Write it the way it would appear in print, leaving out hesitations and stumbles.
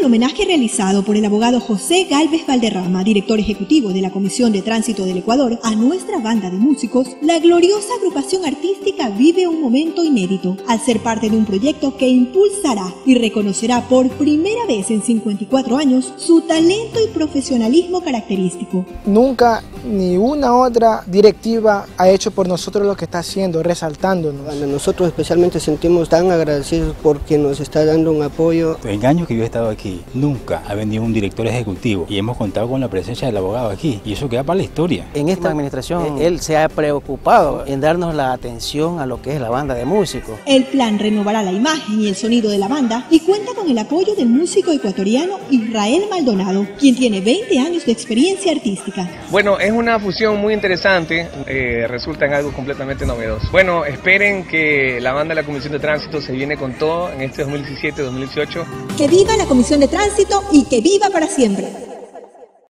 del homenaje realizado por el abogado José Gálvez Valderrama, director ejecutivo de la Comisión de Tránsito del Ecuador, a nuestra banda de músicos, la gloriosa agrupación artística vive un momento inédito al ser parte de un proyecto que impulsará y reconocerá por primera vez en 54 años su talento y profesionalismo característico. Nunca ni una otra directiva ha hecho por nosotros lo que está haciendo, resaltándonos. Bueno, nosotros especialmente sentimos tan agradecidos porque nos está dando un apoyo. En años que yo he estado aquí, nunca ha venido un director ejecutivo y hemos contado con la presencia del abogado aquí y eso queda para la historia. En esta administración él se ha preocupado en darnos la atención a lo que es la banda de músicos. El plan renovará la imagen y el sonido de la banda y cuenta con el apoyo del músico ecuatoriano Israel Maldonado, quien tiene 20 años de experiencia artística. Bueno, es una fusión muy interesante, resulta en algo completamente novedoso. Bueno, esperen que la banda de la Comisión de Tránsito se viene con todo en este 2017-2018. Que viva la Comisión de Tránsito y que viva para siempre.